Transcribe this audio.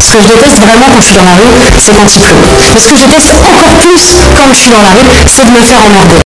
Ce que je déteste vraiment quand je suis dans la rue, c'est quand il pleut. Mais ce que je déteste encore plus quand je suis dans la rue, c'est de me faire emmerder.